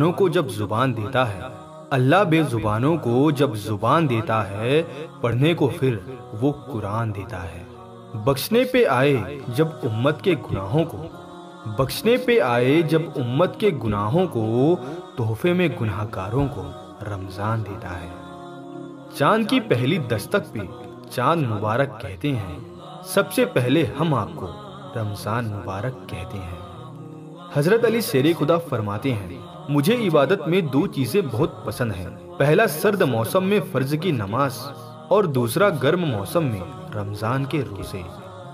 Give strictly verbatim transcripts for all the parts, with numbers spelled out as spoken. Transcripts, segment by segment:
زبانوں کو جب زبان دیتا ہے اللہ بے زبانوں کو جب زبان دیتا ہے پڑھنے کو پھر وہ قرآن دیتا ہے۔ بخشنے پہ آئے جب امت کے گناہوں کو بخشنے پہ آئے جب امت کے گناہوں کو تحفے میں گناہ گاروں کو رمضان دیتا ہے۔ چاند کی پہلی دستک پہ چاند مبارک کہتے ہیں، سب سے پہلے ہم آپ کو رمضان مبارک کہتے ہیں۔ حضرت علی شیر خدا فرماتے ہیں، مجھے عبادت میں دو چیزیں بہت پسند ہیں، پہلا سرد موسم میں فرض کی نماز اور دوسرا گرم موسم میں رمضان کے روزے۔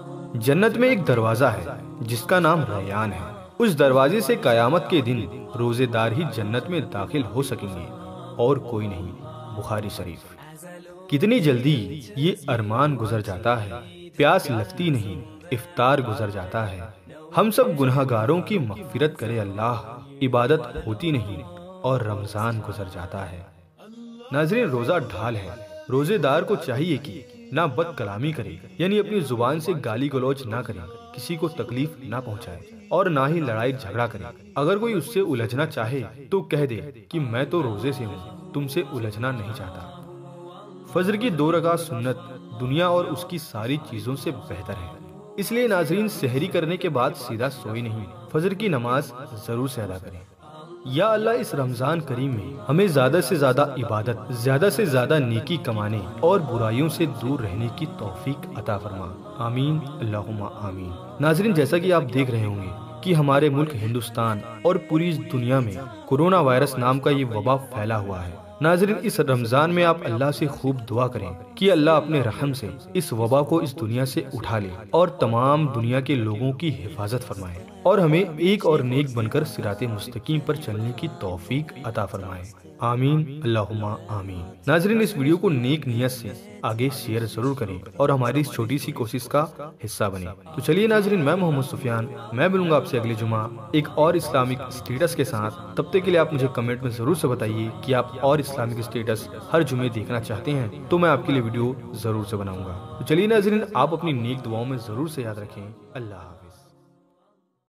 جنت میں ایک دروازہ ہے جس کا نام ریان ہے، اس دروازے سے قیامت کے دن روزے دار ہی جنت میں داخل ہو سکیں گے اور کوئی نہیں۔ بخاری شریف۔ کتنی جلدی یہ ارمان گزر جاتا ہے، پیاس لگتی نہیں، افطار گزر جاتا ہے۔ ہم سب گناہ گاروں کی مغفرت کرے اللہ، عبادت ہوتی نہیں اور رمضان گزر جاتا ہے۔ ناظرین، روزہ ڈھال ہے، روزے دار کو چاہیے کہ نہ بد کلامی کرے، یعنی اپنی زبان سے گالی گلوچ نہ کرے، کسی کو تکلیف نہ پہنچائے اور نہ ہی لڑائی جھگڑا کرے۔ اگر کوئی اس سے الجھنا چاہے تو کہہ دے کہ میں تو روزے سے ہوں، تم سے الجھنا نہیں چاہتا۔ فجر کی دو رکعت سنت دنیا اور اس کی ساری چیزوں سے بہتر ہے، اس لیے ناظرین سحری کرنے کے بعد سیدھا سوئی نہیں، فجر کی نماز ضرور سے ادا کریں۔ یا اللہ اس رمضان کریم میں ہمیں زیادہ سے زیادہ عبادت، زیادہ سے زیادہ نیکی کمانے اور برائیوں سے دور رہنے کی توفیق عطا فرما، آمین اللہم آمین۔ ناظرین، جیسا کہ آپ دیکھ رہے ہوں گے کہ ہمارے ملک ہندوستان اور پوری دنیا میں کورونا وائرس نام کا یہ وبا پھیلا ہوا ہے۔ ناظرین، اس رمضان میں آپ اللہ سے خوب دعا کریں کہ اللہ اپنے رحم سے اس وبا کو اس دنیا سے اٹھا لے اور تمام دنیا کے لوگوں کی حفاظت فرمائے اور ہمیں ایک اور نیک بن کر صراط مستقیم پر چلنے کی توفیق عطا فرمائے، آمین اللہم آمین۔ ناظرین، اس ویڈیو کو نیک نیت سے آگے شیئر ضرور کریں اور ہماری اس چھوٹی سی کوشش کا حصہ بنیں۔ تو چلیے ناظرین، میں محمد سفیان، میں ملوں گا آپ سے اگلے جمعہ ایک اور اسلامک اسٹیٹس کے ساتھ۔ تب تک کے لیے آپ مجھے کمنٹ میں ضرور سے بتائیے کہ آپ اور اسلامک اسٹیٹس ہر جمعے دیکھنا چاہتے ہیں تو میں آپ کے لیے ویڈیو ضرور سے بناؤں گا۔ تو چلیے ناظرین، آپ اپنی نیک دعاؤں میں ضرور سے یاد رکھیں۔ اللہ حافظ۔